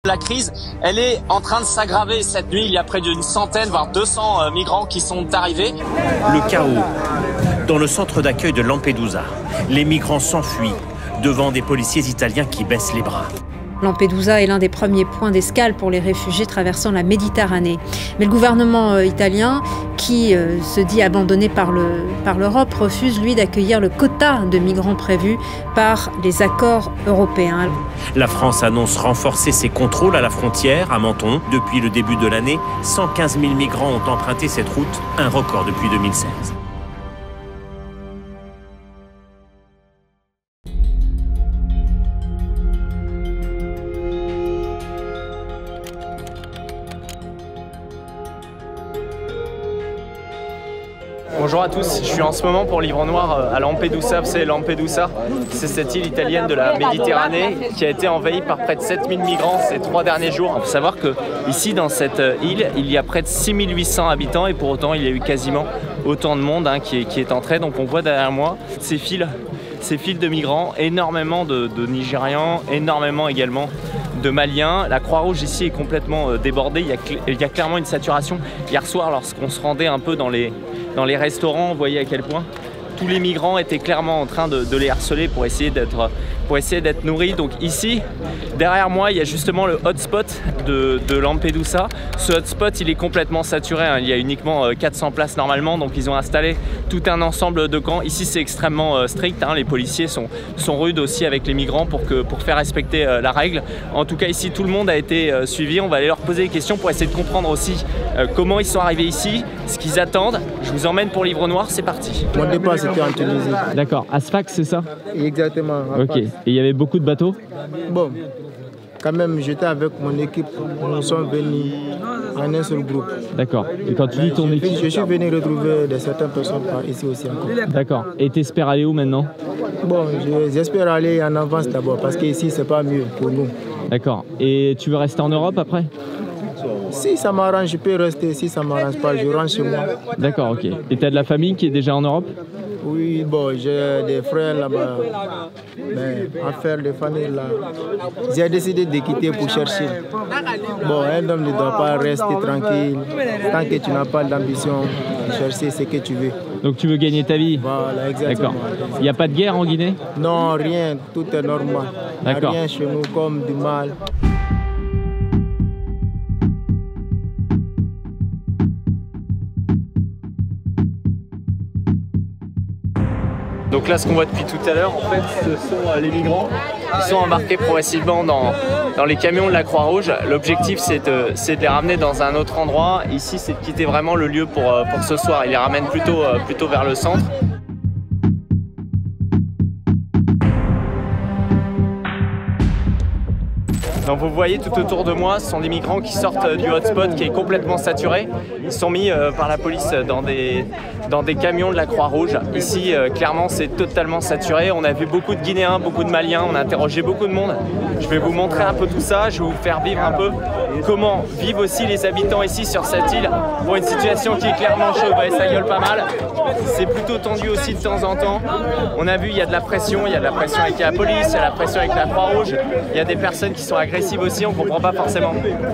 La crise, elle est en train de s'aggraver cette nuit. Il y a près d'une centaine, voire 200 migrants qui sont arrivés. Le chaos dans le centre d'accueil de Lampedusa. Les migrants s'enfuient devant des policiers italiens qui baissent les bras. Lampedusa est l'un des premiers points d'escale pour les réfugiés traversant la Méditerranée. Mais le gouvernement italien, qui se dit abandonné par l'Europe, refuse, lui, d'accueillir le quota de migrants prévus par les accords européens. La France annonce renforcer ses contrôles à la frontière, à Menton. Depuis le début de l'année, 115 000 migrants ont emprunté cette route, un record depuis 2016. Bonjour à tous, je suis en ce moment pour Livre Noir à Lampedusa. Vous savez, Lampedusa, c'est cette île italienne de la Méditerranée qui a été envahie par près de 7000 migrants ces 3 derniers jours. Il faut savoir que ici, dans cette île, il y a près de 6800 habitants et pour autant, il y a eu quasiment autant de monde qui est entré. Donc on voit derrière moi ces files de migrants, énormément de Nigérians, énormément également de Maliens. La Croix-Rouge ici est complètement débordée, il y a clairement une saturation. Hier soir, lorsqu'on se rendait un peu dans les restaurants, on voyait à quel point tous les migrants étaient clairement en train de les harceler pour essayer d'être nourris. Donc ici, derrière moi, il y a justement le hotspot de Lampedusa. Ce hotspot, il est complètement saturé, il y a uniquement 400 places normalement, donc ils ont installé tout un ensemble de camps. Ici, c'est extrêmement strict, les policiers sont rudes aussi avec les migrants pour faire respecter la règle. En tout cas, ici, tout le monde a été suivi. On va aller leur poser des questions pour essayer de comprendre aussi comment ils sont arrivés ici, ce qu'ils attendent. Je vous emmène pour Livre Noir, c'est parti. Mon départ, c'était en Tunisie. D'accord, à Sfax, c'est ça? Exactement. Ok, et il y avait beaucoup de bateaux? Bon, quand même, j'étais avec mon équipe. Nous sommes venus en un seul groupe. D'accord, et quand tu dis ton équipe? Je suis venu retrouver certaines personnes par ici aussi encore. D'accord, et t'espères aller où maintenant? Bon, j'espère aller en avance d'abord, parce qu'ici, c'est pas mieux pour nous. D'accord, et tu veux rester en Europe après? Si ça m'arrange, je peux rester. Si ça ne m'arrange pas, je rentre chez moi. D'accord, ok. Et tu as de la famille qui est déjà en Europe? Oui, bon, j'ai des frères là-bas. Mais affaire de famille là, j'ai décidé de quitter pour chercher. Bon, un homme ne doit pas rester tranquille. Tant que tu n'as pas d'ambition, chercher ce que tu veux. Donc tu veux gagner ta vie? Voilà, exactement. D'accord. Il n'y a pas de guerre en Guinée? Non, rien. Tout est normal. D'accord. Rien chez nous comme du mal. Donc là, ce qu'on voit depuis tout à l'heure, en fait, ce sont les migrants qui sont embarqués progressivement dans les camions de la Croix-Rouge. L'objectif, c'est de les ramener dans un autre endroit. Ici, c'est de quitter vraiment le lieu pour ce soir. Ils les ramènent plutôt vers le centre. Donc vous voyez tout autour de moi, ce sont des migrants qui sortent du hotspot qui est complètement saturé. Ils sont mis par la police dans des camions de la Croix-Rouge. Ici, clairement, c'est totalement saturé. On a vu beaucoup de Guinéens, beaucoup de Maliens, on a interrogé beaucoup de monde. Je vais vous montrer un peu tout ça, je vais vous faire vivre un peu comment vivent aussi les habitants ici sur cette île pour une situation qui est clairement chaude. Vous voyez, ça gueule pas mal. C'est plutôt tendu aussi de temps en temps. On a vu, il y a de la pression avec la police, il y a la pression avec la Croix-Rouge. Il y a des personnes qui sont agressives aussi, on comprend pas forcément.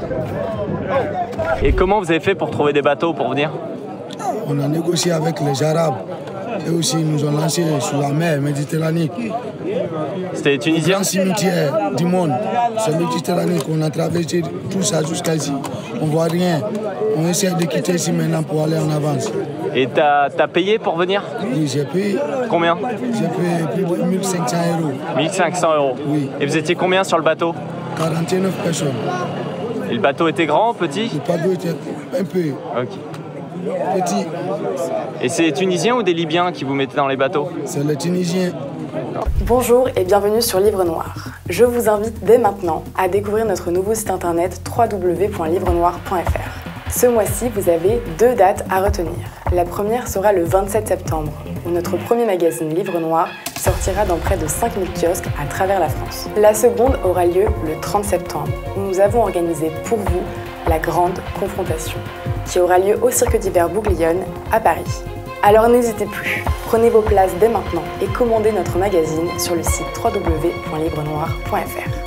Et comment vous avez fait pour trouver des bateaux pour venir? On a négocié avec les Arabes et aussi ils nous ont lancé sur la mer Méditerranée. C'était les Tunisiens? Le grand cimetière du monde, c'est Méditerranée qu'on a traversé tout ça jusqu'à ici. On voit rien. On essaie de quitter ici maintenant pour aller en avance. Et t'as payé pour venir? Oui, j'ai payé. Combien? J'ai payé plus de 1500 €. 1500 €? Oui. Et vous étiez combien sur le bateau? 49 personnes. Et le bateau était grand, petit? Le bateau était un peu petit. Et c'est des Tunisiens ou des Libyens qui vous mettaient dans les bateaux? C'est les Tunisiens. Bonjour et bienvenue sur Livre Noir. Je vous invite dès maintenant à découvrir notre nouveau site internet www.livrenoir.fr. Ce mois-ci, vous avez 2 dates à retenir. La première sera le 27 septembre, où notre premier magazine Livre Noir sortira dans près de 5000 kiosques à travers la France. La seconde aura lieu le 30 septembre, où nous avons organisé pour vous la grande confrontation, qui aura lieu au Cirque d'hiver Bouglione à Paris. Alors n'hésitez plus, prenez vos places dès maintenant et commandez notre magazine sur le site www.livrenoir.fr.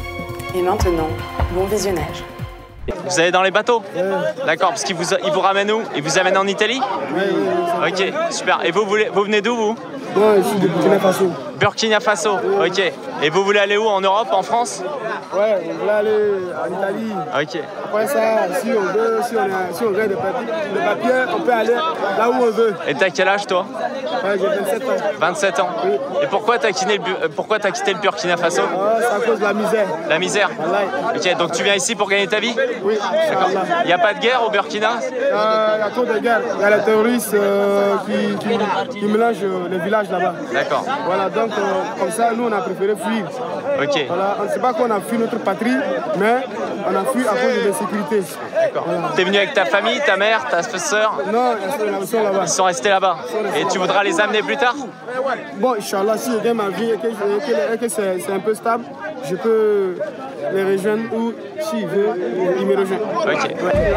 Et maintenant, bon visionnage. Vous allez dans les bateaux? D'accord, parce qu'ils vous ramènent où? Ils vous amènent en Italie? Oui. Ok, super. Et vous venez d'où, vous? Moi, je suis de Burkina Faso. Burkina Faso, ok. Et vous voulez aller où? En Europe? En France? Ouais, on voulait aller en Italie. Ok. Après ça, si on veut des papiers, on peut aller là où on veut. Et t'as quel âge, toi? Ouais, j'ai 27 ans. 27 ans. Oui. Et pourquoi t'as quitté le Burkina Faso? C'est à cause de la misère. La misère? Voilà. Ok, donc tu viens ici pour gagner ta vie? Oui. Il n'y a pas de guerre au Burkina? Il y a trop de guerre. Il y a les terroristes qui mélangent les villages là-bas. D'accord. Voilà, donc comme ça, nous, on a préféré fuir. Ok. Voilà, on ne sait pas qu'on a fui notre patrie, mais on a fui à cause de l'insécurité. D'accord. Voilà. T'es venu avec ta famille, ta mère, ta sœur? Non, ils sont là-bas. Ils sont restés là-bas. Et tu voudras les amener plus tard? Bon, Inch'Allah, si je gagne ma vie et que c'est un peu stable, je peux les rejoindre ou s'ils veulent, ils me rejoignent. Ok.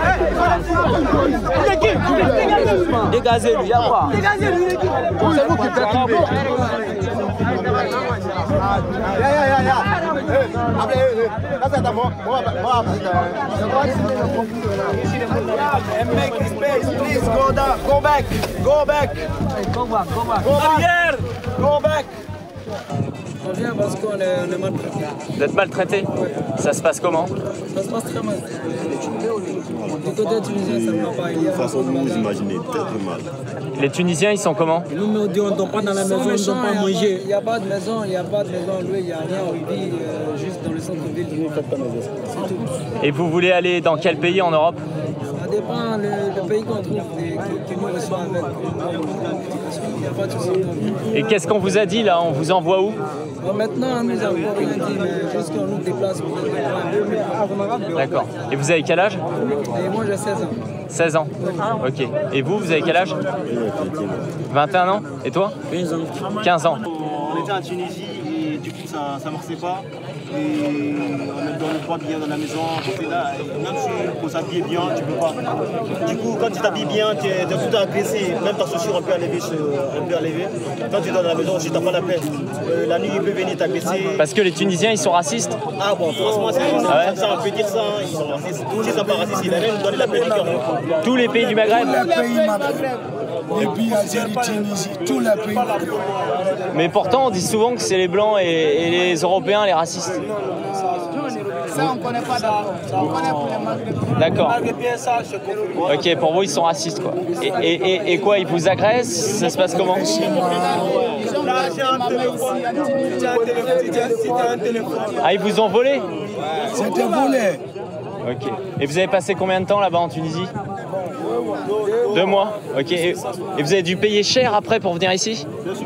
Dégagez-lui, y'a quoi? Dégagez-lui. C'est vous qui perturbez. Make space, please go down. Go back. Go back. Go back. Go back. Go back. Go back. On vient parce qu'on est maltraité. Vous êtes maltraité? Ça se passe comment? Ça se passe très mal. Du côté tunisien, ça ne va pas. Il y a façon de vous imaginer, très mal. Les Tunisiens, ils sont comment? Nous, on ne dort pas dans la maison, on ne dort pas manger. Il n'y a pas de maison, il n'y a pas de maison louée, il n'y a rien. On vit juste dans le centre-ville. C'est tout. Et vous voulez aller dans quel pays en Europe? Ça dépend le pays qu'on trouve, qui nous reçoit avec. Il n'y a pas de souci. Et qu'est-ce qu'on vous a dit là? On vous envoie où? Bon, maintenant, nous avons rien dit, mais juste qu'on nous déplace pour les. D'accord. Et vous avez quel âge? Et moi, j'ai 16 ans. 16 ans. Ok. Et vous avez quel âge? 21 ans. Et toi? 15 ans. 15 ans. On était en Tunisie et du coup ça ne marchait pas. Et on ne dormait pas bien dans la maison. Là, même si on s'habille bien, tu ne peux pas. Du coup, quand tu t'habilles bien, tu es tout le temps agressé. Même ta chaussure, on peut enlever. Quand tu es dans la maison, tu n'as pas la paix. La nuit, il peut venir t'agresser. Parce que les Tunisiens, ils sont racistes? Ah bon, franchement, ça, on peut dire ça. Ils sont racistes. S'ils ne sont pas racistes, ils allaient nous donner la paix du cœur. Tous les pays du Maghreb? Tous les pays Maghreb. Libye, Algérie, Tunisie, tous les pays Maghreb. Mais pourtant, on dit souvent que c'est les Blancs et les Européens les racistes. Ça, on ne connaît pas d'abord. On connaît pour les Maghreb. D'accord. Ok, pour vous, ils sont racistes, quoi. Et quoi, ils vous agressent? Ça se passe comment? Ah, ils vous ont volé? C'était volé. Ok. Et vous avez passé combien de temps là-bas en Tunisie? 2 mois. Ok. Et vous avez dû payer cher après pour venir ici?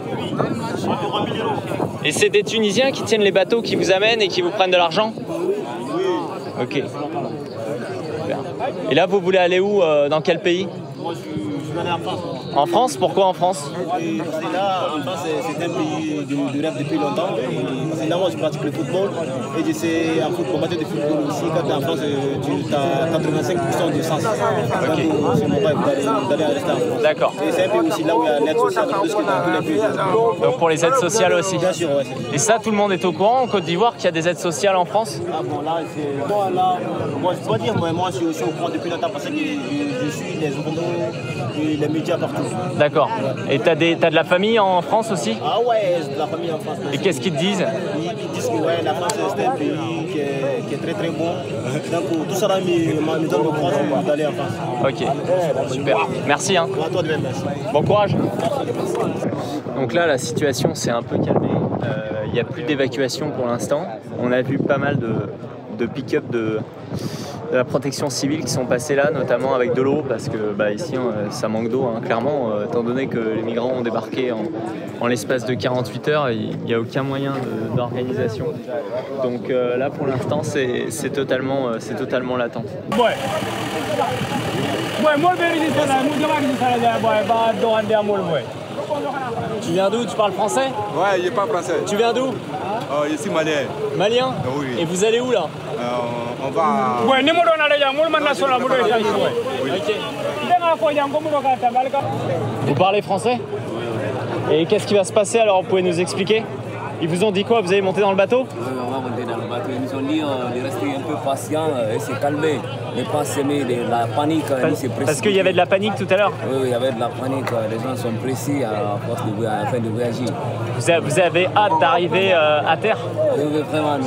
Et c'est des Tunisiens qui tiennent les bateaux, qui vous amènent et qui vous prennent de l'argent? Ok. Super. Et là, vous voulez aller où? Dans quel pays? Moi, je vais aller en France. En France? Pourquoi en France? Parce que là, en France, c'est un pays de rêve depuis longtemps. Parce que là, moi, je pratique le football et je sais en football, match de football aussi. Quand tu es en France, tu as 85% de sens. Donc, c'est mon rêve d'aller rester en France. D'accord. Et c'est un pays aussi là où il y a l'aide sociale, plus que dans tous les pays. Donc pour les aides sociales aussi? Bien sûr, ouais. Et ça, tout le monde est au courant en Côte d'Ivoire qu'il y a des aides sociales en France? Ah bon, là, moi, je peux pas dire, moi, je suis aussi au courant depuis longtemps parce que je suis les journaux et les médias partout. D'accord. Et t'as de la famille en France aussi? Ah ouais, j'ai de la famille en France. Et qu'est-ce qu'ils te disent? Ils disent que ouais, la France c'est un pays qui est très très bon. Donc tout ça là me donne le courage d'aller en France. Ok, super. Merci. Hein. À toi de même, merci. Bon courage. Donc là, la situation s'est un peu calmée. Il n'y a plus d'évacuation pour l'instant. On a vu pas mal de pick-up de la protection civile qui sont passés là, notamment avec de l'eau, parce que ici ça manque d'eau, hein, clairement, étant donné que les migrants ont débarqué en l'espace de 48 heures, il n'y a aucun moyen d'organisation. Donc là pour l'instant c'est totalement l'attente. Tu viens d'où? Tu parles français? Ouais, il parle français. Tu viens d'où? Je suis malien. Malien? Oui. Et vous allez où là? On va... Vous parlez français? Et qu'est-ce qui va se passer alors? Vous pouvez nous expliquer? Ils vous ont dit quoi? Vous allez monter dans le bateau? On va monter dans le bateau. Ils nous ont dit de rester un peu patient et se calmer, ne pas semer la panique. Parce qu'il y avait de la panique tout à l'heure. Oui, il y avait de la panique. Les gens sont pressés à force afin de réagir. Vous avez hâte d'arriver à terre? Oui, vraiment,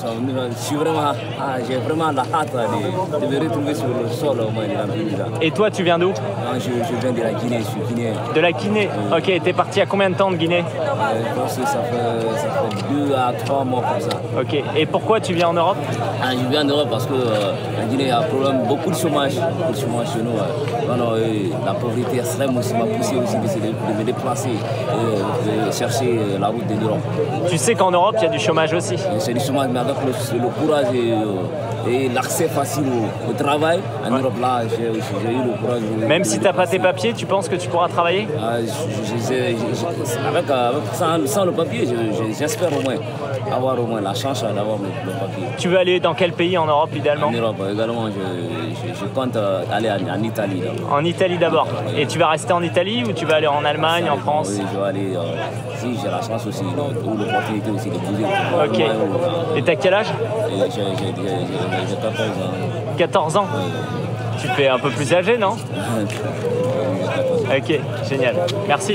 j'ai vraiment la hâte de me retrouver sur le sol au moins de Lampedusa. Et toi, tu viens d'où? Je viens de la Guinée, je suis guinéen. De la Guinée? Ok, t'es parti il y a combien de temps de Guinée? Je pense que ça fait 2 à 3 mois comme ça. Ok, et pourquoi tu viens en Europe? Je viens en Europe parce que la Guinée il y a un problème, beaucoup de chômage chez nous. La pauvreté extrême aussi m'a poussé aussi de me déplacer et de chercher la route de l'Europe. Tu sais qu'en Europe, il y a du chômage aussi? C'est du chômage, mais avec le courage et l'accès facile au travail, en Europe, là, j'ai eu le courage. Même si tu n'as pas tes papiers, tu penses que tu pourras travailler? Sans le papier, j'espère au moins avoir au moins la chance d'avoir le papier. Tu veux aller dans quel pays en Europe, idéalement? En Europe, également, je compte aller en Italie. En Italie d'abord. Et tu vas rester en Italie ou tu vas aller en Allemagne, en France? Oui, je vais aller, si j'ai la chance aussi, ou l'opportunité aussi de bouger. Ok. Et t'as quel âge? J'ai 14 ans. 14 ans? Oui. Tu te fais un peu plus âgé, non? Ok, génial. Merci.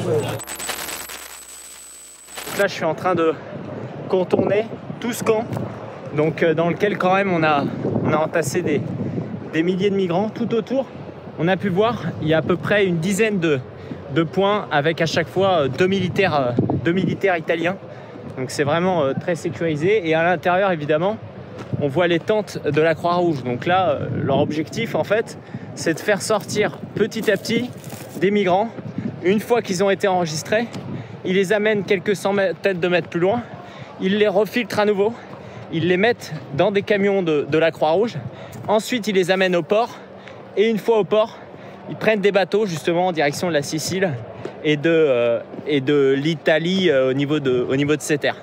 Là, je suis en train de contourner tout ce camp, donc dans lequel quand même on a entassé des milliers de migrants tout autour. On a pu voir, il y a à peu près une dizaine de points avec à chaque fois deux militaires italiens. Donc c'est vraiment très sécurisé. Et à l'intérieur, évidemment, on voit les tentes de la Croix-Rouge. Donc là, leur objectif, en fait, c'est de faire sortir petit à petit des migrants. Une fois qu'ils ont été enregistrés, ils les amènent quelques centaines de mètres plus loin. Ils les refiltrent à nouveau. Ils les mettent dans des camions de la Croix-Rouge. Ensuite, ils les amènent au port. Et une fois au port, ils prennent des bateaux justement en direction de la Sicile et de l'Italie au niveau de ces terres.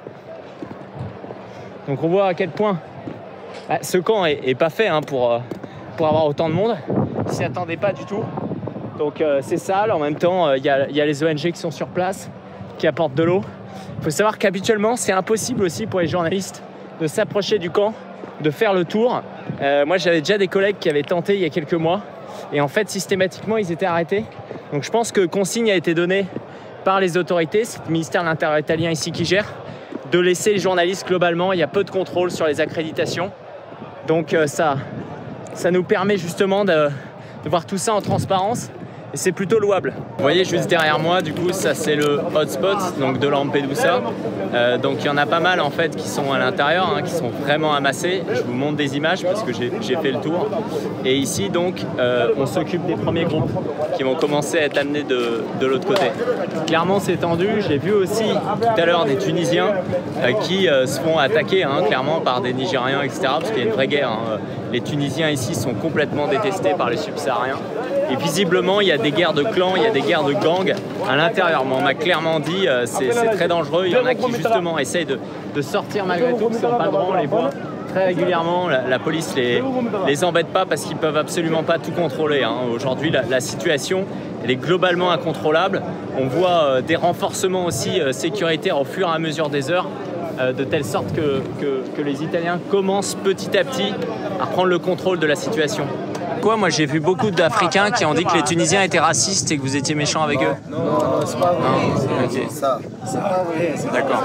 Donc on voit à quel point ce camp est pas fait pour avoir autant de monde. Ils s'y attendaient pas du tout. Donc c'est sale. En même temps, il y a les ONG qui sont sur place, qui apportent de l'eau. Il faut savoir qu'habituellement, c'est impossible aussi pour les journalistes de s'approcher du camp, de faire le tour. Moi, j'avais déjà des collègues qui avaient tenté il y a quelques mois. Et en fait, systématiquement, ils étaient arrêtés. Donc je pense que consigne a été donnée par les autorités, c'est le ministère de l'Intérieur italien ici qui gère, de laisser les journalistes globalement. Il y a peu de contrôle sur les accréditations. Donc ça nous permet justement de voir tout ça en transparence. Et c'est plutôt louable. Vous voyez juste derrière moi, du coup, ça c'est le hotspot donc de Lampedusa. Donc il y en a pas mal en fait qui sont à l'intérieur, qui sont vraiment amassés. Je vous montre des images parce que j'ai fait le tour. Et ici donc, on s'occupe des premiers groupes qui vont commencer à être amenés de l'autre côté. Clairement c'est tendu. J'ai vu aussi tout à l'heure des Tunisiens qui se font attaquer clairement par des Nigériens, etc. Parce qu'il y a une vraie guerre. Les Tunisiens ici sont complètement détestés par les subsahariens. Et visiblement, il y a des guerres de clans, il y a des guerres de gangs à l'intérieur. On m'a clairement dit c'est très dangereux. Il y en a qui justement essayent de sortir malgré tout, parce qu'ils n'ont pas le droit, on les voit très régulièrement. La police les embête pas parce qu'ils peuvent absolument pas tout contrôler. Aujourd'hui, la situation elle est globalement incontrôlable. On voit des renforcements aussi sécuritaires au fur et à mesure des heures. De telle sorte que les Italiens commencent petit à petit à prendre le contrôle de la situation. Moi j'ai vu beaucoup d'Africains qui ont dit que les Tunisiens étaient racistes et que vous étiez méchants avec eux. Non, c'est pas vrai. Okay. C'est pas vrai. D'accord.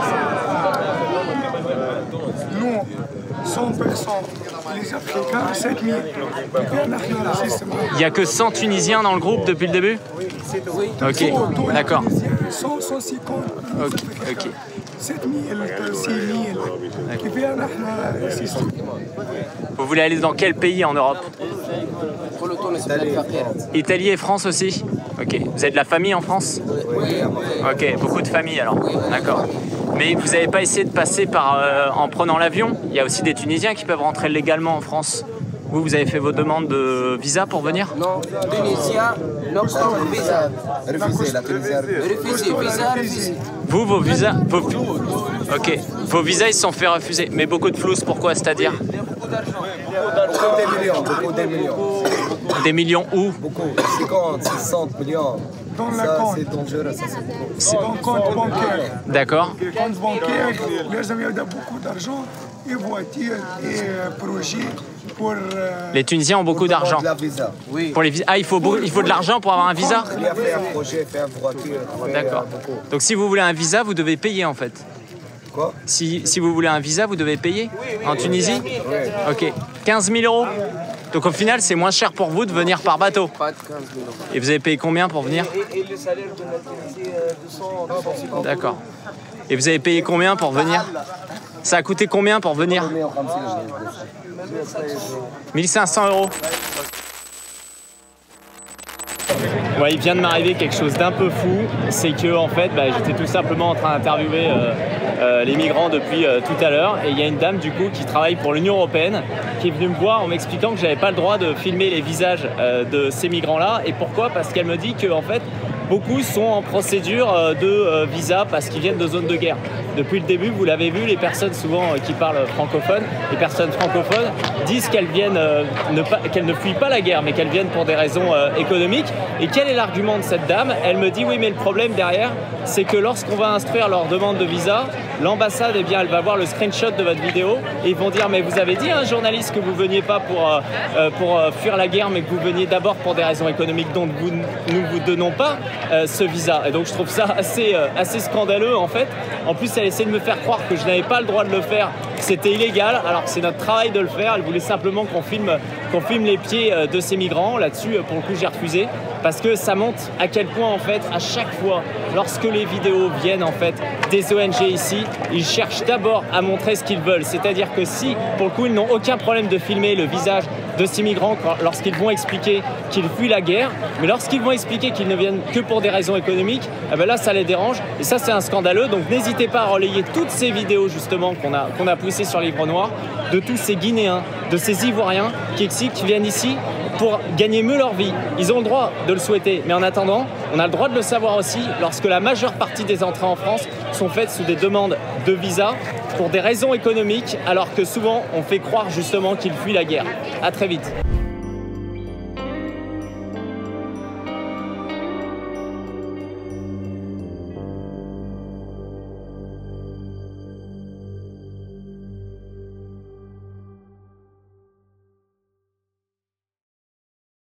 Nous, 100 personnes, les Africains, 7000. Il n'y a que 100 Tunisiens dans le groupe depuis le début? Oui. Ok, d'accord. 150. Ok. 7000, 6000. Vous voulez aller dans quel pays en Europe? Italie et France aussi? Ok. Vous avez de la famille en France? Oui. Ok, beaucoup de familles alors. D'accord. Mais vous n'avez pas essayé de passer en prenant l'avion? Il y a aussi des Tunisiens qui peuvent rentrer légalement en France. Vous avez fait vos demandes de visa pour venir? Non, Tunisien, non visa. Refusé, la Tunisie a refusé. Refusé. Vous, vos visas... Ok. Vos visas, ils se sont fait refuser. Mais beaucoup de flous, pourquoi? C'est-à-dire? Beaucoup des millions. Des millions où? Beaucoup, 50, 60 millions. Dans ça, c'est dangereux, ça c'est dans le compte bancaire. D'accord. Le compte bancaire, les amis ont beaucoup d'argent. et voitures et projets pour... Les Tunisiens ont beaucoup d'argent. Oui. Pour les visas. Ah, il faut de l'argent pour avoir un visa? Il a fait un projet, fait une voiture. D'accord. Donc si vous voulez un visa, vous devez payer en fait. Quoi? Si vous voulez un visa, vous devez payer en Tunisie? Oui. Ok. 15 000 euros. Donc au final, c'est moins cher pour vous de venir par bateau. Pas de 15 000 euros. Et vous avez payé combien pour venir? Et le salaire de la Tunisie, 250 €. D'accord. Et vous avez payé combien pour venir? Ça a coûté combien pour venir? 1500 euros. Ouais, il vient de m'arriver quelque chose d'un peu fou, c'est que en fait, j'étais tout simplement en train d'interviewer les migrants depuis tout à l'heure, et il y a une dame du coup qui travaille pour l'Union européenne qui est venue me voir en m'expliquant que j'avais pas le droit de filmer les visages de ces migrants-là. Et pourquoi? Parce qu'elle me dit que en fait, beaucoup sont en procédure de visa parce qu'ils viennent de zones de guerre. Depuis le début, vous l'avez vu, les personnes souvent qui parlent francophone, les personnes francophones disent qu'elles viennent qu'elles ne fuient pas la guerre, mais qu'elles viennent pour des raisons économiques. Et quel est l'argument de cette dame? Elle me dit oui, mais le problème derrière, c'est que lorsqu'on va instruire leur demande de visa, l'ambassade, elle va voir le screenshot de votre vidéo et ils vont dire mais vous avez dit à un journaliste que vous veniez pas pour fuir la guerre, mais que vous veniez d'abord pour des raisons économiques, donc nous vous donnons pas ce visa. Et donc je trouve ça assez scandaleux en fait. En plus, elle essaie de me faire croire que je n'avais pas le droit de le faire, que c'était illégal, alors que c'est notre travail de le faire. Elle voulait simplement qu'on filme les pieds de ces migrants. Là-dessus, pour le coup, j'ai refusé parce que ça montre à quel point en fait, à chaque fois, lorsque les vidéos viennent en fait des ONG ici, ils cherchent d'abord à montrer ce qu'ils veulent. C'est-à-dire que si, pour le coup, ils n'ont aucun problème de filmer le visage de ces migrants lorsqu'ils vont expliquer qu'ils fuient la guerre, mais lorsqu'ils vont expliquer qu'ils ne viennent que pour des raisons économiques, là ça les dérange et ça c'est un scandaleux. Donc n'hésitez pas à relayer toutes ces vidéos justement qu'on a poussées sur Livre Noir de tous ces Guinéens, de ces Ivoiriens qui viennent ici pour gagner mieux leur vie. Ils ont le droit de le souhaiter, mais en attendant, on a le droit de le savoir aussi lorsque la majeure partie des entrées en France sont faites sous des demandes de visa pour des raisons économiques, alors que souvent on fait croire justement qu'ils fuient la guerre. À très vite.